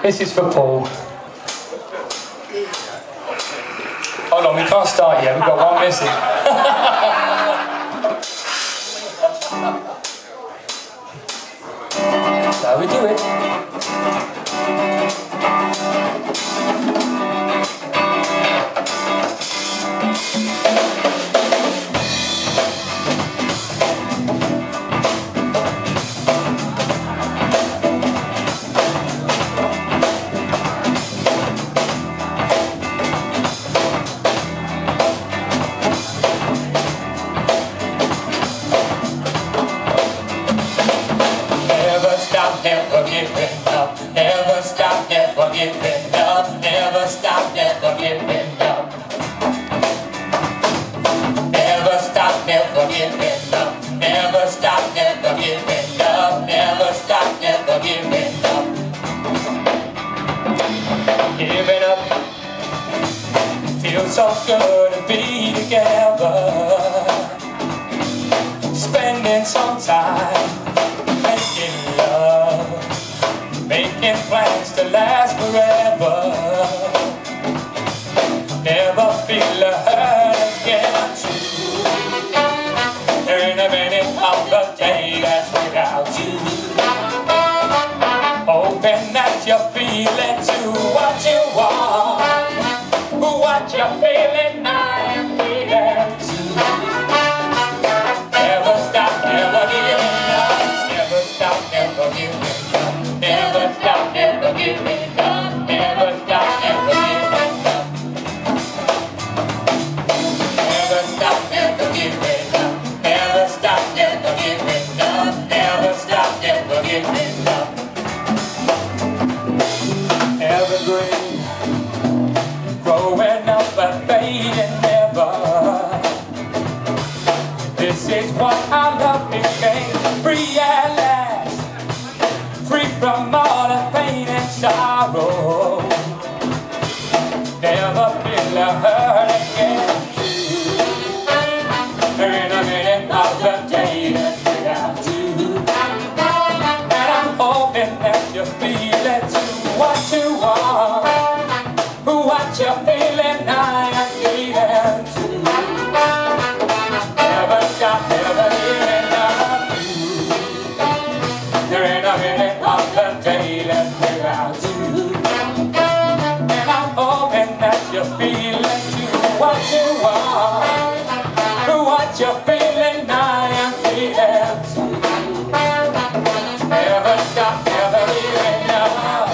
This is for Paul. Hold on, we can't start yet. We've got one missing. That's how we do it. Never giving up, never stop, never giving up, never stop, never giving up. Never stop, never giving up, never stop, never giving up, never stop, never giving up. Giving up, feels so good to be together, spending some time making love, making plans to last forever. Never feel a hurt again. There ain't a minute of the day that's without you. Hoping that you're feeling too what you want, what you're feeling, I am feeling too. Never stop, never giving up. Never stop, never giving up. Never stop, never giving up. Never stop, never giving up. Never stop, never giving up. Never stop, never giving up. Never stop, never giving up. Evergreen, growing up and fading never. This is what our love became. Free at last, free from all the pain and sorrow. Never feel a hurt again. There ain't a minute of the day that's without you. And I'm hoping that you're feeling too what you want, what you're feeling, I am feeling too. Never stop, never giving up. There ain't a minute of the day left without you. And I'm hoping that you're feeling too what you want, what you're feeling, I am feeling too. Never stop, never giving up.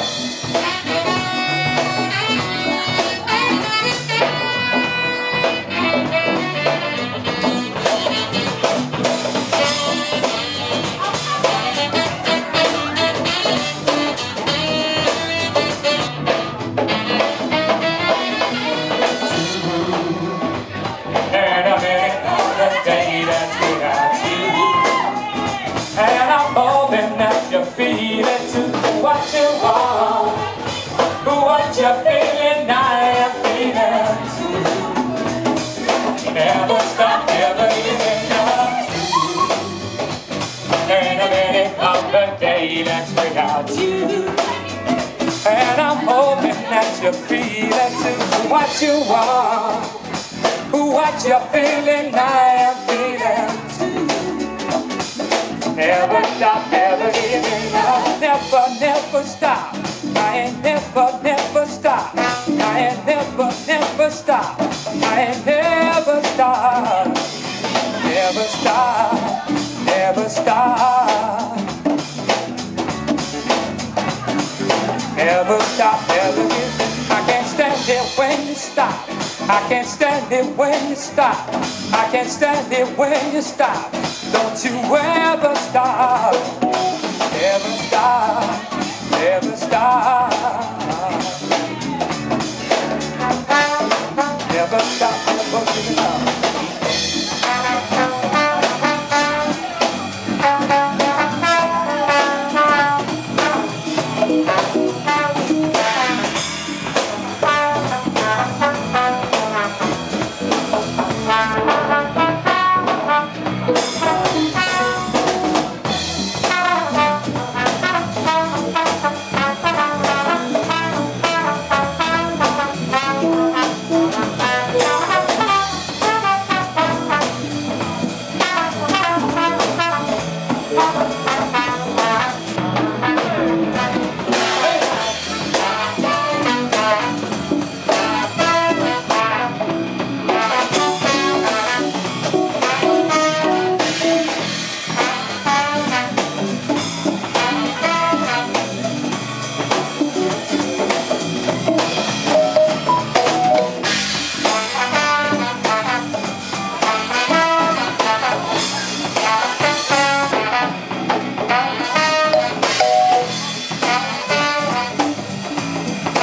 And I'm hoping that you're feeling too what you want, what you're feeling, I am feeling too. Never stop, never giving up. There ain't a minute of the day that's without you. And I'm hoping that you're feeling too what you want, what you're feeling, I am feeling too. Never stop, never giving up. Never, never stop. I ain't never, never stop. I ain't never, never stop. I ain't never stop. Never stop, never stop. Never stop, never giving. I can't stand it when you stop. I can't stand it when you stop. I can't stand it when you stop. Don't you ever stop. Never stop. Never stop. Never stop. Never give it up.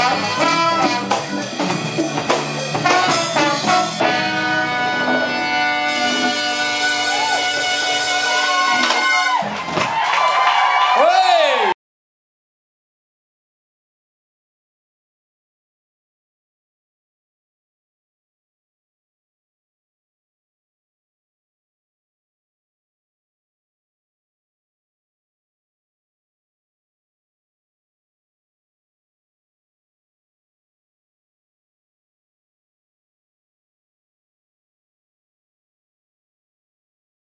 stop.